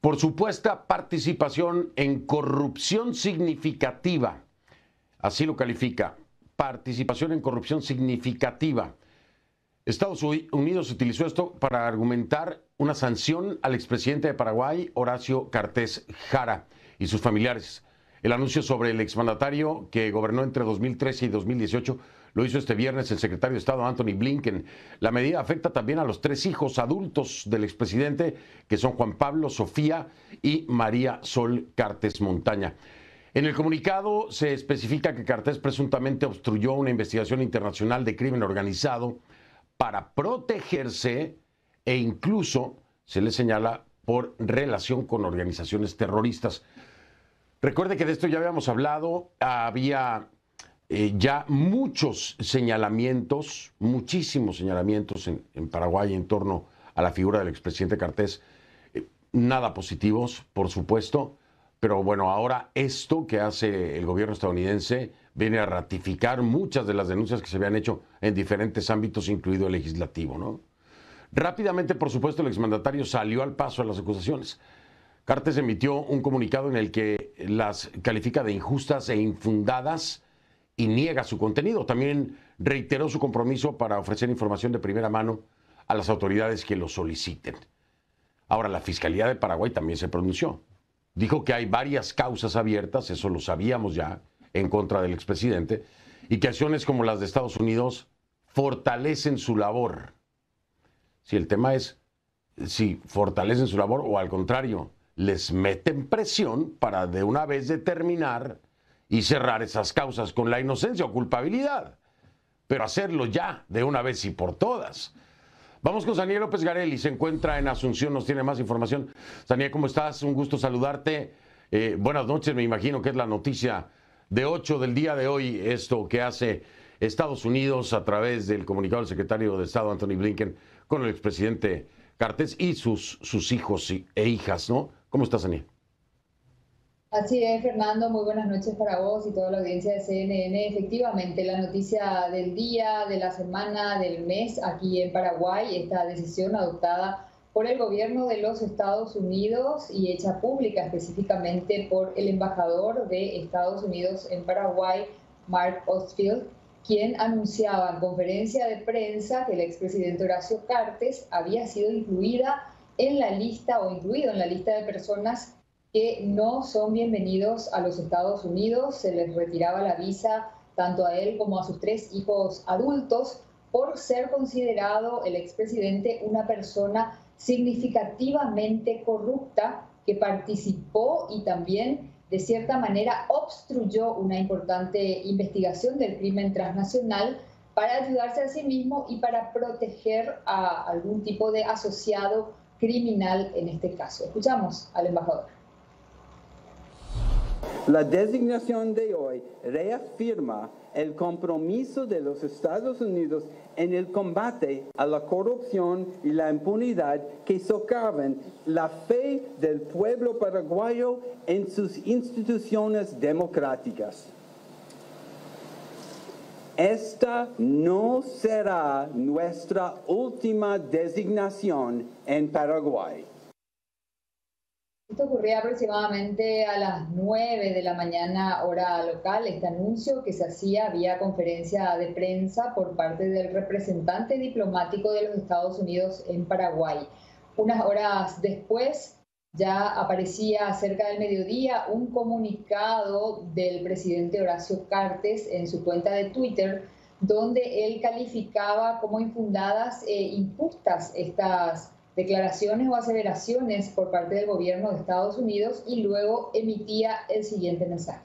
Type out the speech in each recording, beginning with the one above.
por supuesta participación en corrupción significativa. Así lo califica, participación en corrupción significativa. Estados Unidos utilizó esto para argumentar una sanción al expresidente de Paraguay, Horacio Cartés Jara, y sus familiares. El anuncio sobre el exmandatario que gobernó entre 2013 y 2018 lo hizo este viernes el secretario de Estado Antony Blinken. La medida afecta también a los 3 hijos adultos del expresidente, que son Juan Pablo, Sofía y María Sol Cartés Montaña. En el comunicado se especifica que Cartés presuntamente obstruyó una investigación internacional de crimen organizado para protegerse e incluso se le señala por relación con organizaciones terroristas. Recuerde que de esto ya habíamos hablado, había ya muchos señalamientos, muchísimos señalamientos en Paraguay en torno a la figura del expresidente Cartés, nada positivos, por supuesto, pero bueno, ahora esto que hace el gobierno estadounidense viene a ratificar muchas de las denuncias que se habían hecho en diferentes ámbitos, incluido el legislativo, ¿no? Rápidamente, por supuesto, el exmandatario salió al paso a las acusaciones. Cartés emitió un comunicado en el que las califica de injustas e infundadas y niega su contenido. También reiteró su compromiso para ofrecer información de primera mano a las autoridades que lo soliciten. Ahora, la Fiscalía de Paraguay también se pronunció. Dijo que hay varias causas abiertas, eso lo sabíamos ya, en contra del expresidente, y que acciones como las de Estados Unidos fortalecen su labor. Si el tema es si fortalecen su labor o al contrario, les meten presión para de una vez determinar y cerrar esas causas con la inocencia o culpabilidad, pero hacerlo ya, de una vez y por todas. Vamos con Daniel López Garelli, se encuentra en Asunción, nos tiene más información. Daniel, ¿cómo estás? Un gusto saludarte. Buenas noches, me imagino que es la noticia de 8 del día de hoy, esto que hace Estados Unidos a través del comunicado del secretario de Estado, Antony Blinken, con el expresidente Cartés y sus hijos e hijas, ¿no? ¿Cómo estás, Daniel? Así es, Fernando, muy buenas noches para vos y toda la audiencia de CNN. Efectivamente, la noticia del día, de la semana, del mes aquí en Paraguay, esta decisión adoptada por el gobierno de los Estados Unidos y hecha pública específicamente por el embajador de Estados Unidos en Paraguay, Mark Ostfeld, quien anunciaba en conferencia de prensa que el expresidente Horacio Cartés había sido incluida en la lista o incluido en la lista de personas que no son bienvenidos a los Estados Unidos. Se les retiraba la visa tanto a él como a sus 3 hijos adultos por ser considerado el expresidente una persona significativamente corrupta que participó y también de cierta manera obstruyó una importante investigación del crimen transnacional para ayudarse a sí mismo y para proteger a algún tipo de asociado criminal en este caso. Escuchamos al embajador. La designación de hoy reafirma el compromiso de los Estados Unidos en el combate a la corrupción y la impunidad que socavan la fe del pueblo paraguayo en sus instituciones democráticas. Esta no será nuestra última designación en Paraguay. Esto ocurría aproximadamente a las 9 de la mañana hora local, este anuncio que se hacía vía conferencia de prensa por parte del representante diplomático de los Estados Unidos en Paraguay. Unas horas después ya aparecía cerca del mediodía un comunicado del presidente Horacio Cartés en su cuenta de Twitter, donde él calificaba como infundadas e injustas estas declaraciones o aseveraciones por parte del gobierno de Estados Unidos y luego emitía el siguiente mensaje.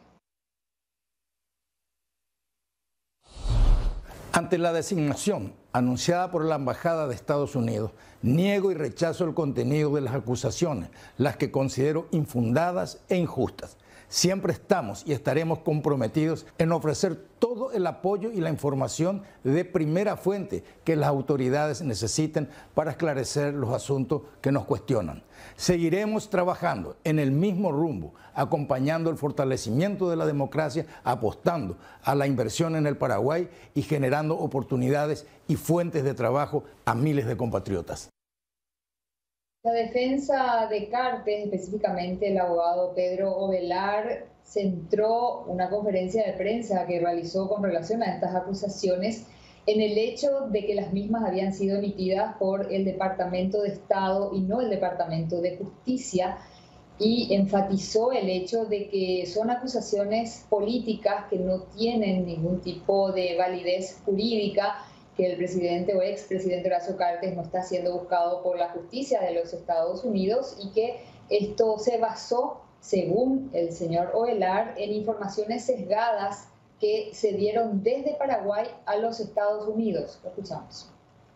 Ante la designación anunciada por la Embajada de Estados Unidos, niego y rechazo el contenido de las acusaciones, las que considero infundadas e injustas. Siempre estamos y estaremos comprometidos en ofrecer todo el apoyo y la información de primera fuente que las autoridades necesiten para esclarecer los asuntos que nos cuestionan. Seguiremos trabajando en el mismo rumbo, acompañando el fortalecimiento de la democracia, apostando a la inversión en el Paraguay y generando oportunidades y fuentes de trabajo a miles de compatriotas. La defensa de Cartes, específicamente el abogado Pedro Ovelar, centró una conferencia de prensa que realizó con relación a estas acusaciones en el hecho de que las mismas habían sido emitidas por el Departamento de Estado y no el Departamento de Justicia, y enfatizó el hecho de que son acusaciones políticas que no tienen ningún tipo de validez jurídica, que el presidente o expresidente Horacio Cartes no está siendo buscado por la justicia de los Estados Unidos y que esto se basó, según el señor Ovelar, en informaciones sesgadas que se dieron desde Paraguay a los Estados Unidos. Lo escuchamos.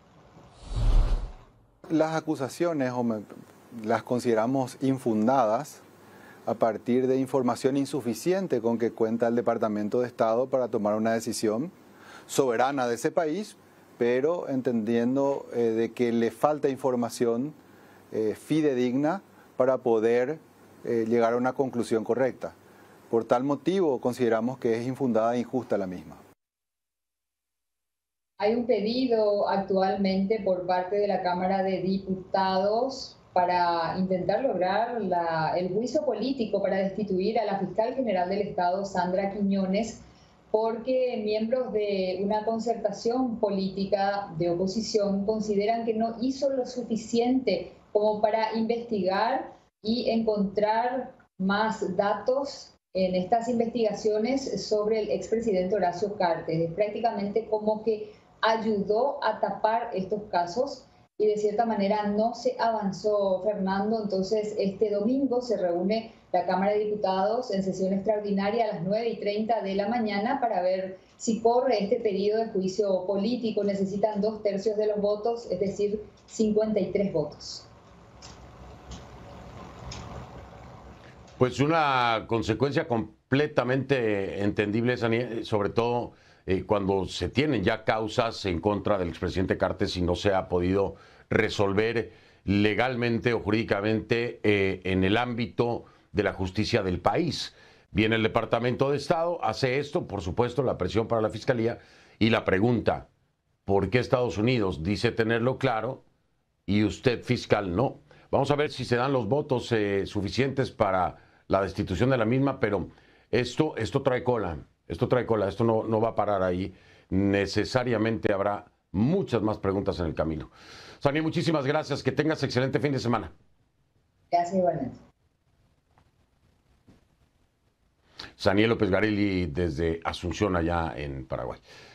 Las acusaciones las consideramos infundadas a partir de información insuficiente con que cuenta el Departamento de Estado para tomar una decisión soberana de ese país, pero entendiendo de que le falta información fidedigna para poder llegar a una conclusión correcta. Por tal motivo, consideramos que es infundada e injusta la misma. Hay un pedido actualmente por parte de la Cámara de Diputados para intentar lograr el juicio político para destituir a la fiscal general del Estado, Sandra Quiñones, porque miembros de una concertación política de oposición consideran que no hizo lo suficiente como para investigar y encontrar más datos en estas investigaciones sobre el expresidente Horacio Cartes. Es prácticamente como que ayudó a tapar estos casos y de cierta manera no se avanzó, Fernando. Entonces este domingo se reúne la Cámara de Diputados en sesión extraordinaria a las 9:30 de la mañana para ver si corre este pedido de juicio político. Necesitan 2/3 de los votos, es decir, 53 votos. Pues una consecuencia completamente entendible, sobre todo cuando se tienen ya causas en contra del expresidente Cartes y no se ha podido resolver legalmente o jurídicamente en el ámbito de la justicia del país. Viene el Departamento de Estado, hace esto, por supuesto, la presión para la Fiscalía y la pregunta, ¿por qué Estados Unidos dice tenerlo claro y usted, fiscal, no? Vamos a ver si se dan los votos suficientes para la destitución de la misma, pero esto trae cola. Esto no va a parar ahí. Necesariamente habrá muchas más preguntas en el camino. Sani, muchísimas gracias. Que tengas excelente fin de semana. Gracias, igualmente. Saniel López Garelli desde Asunción, allá en Paraguay.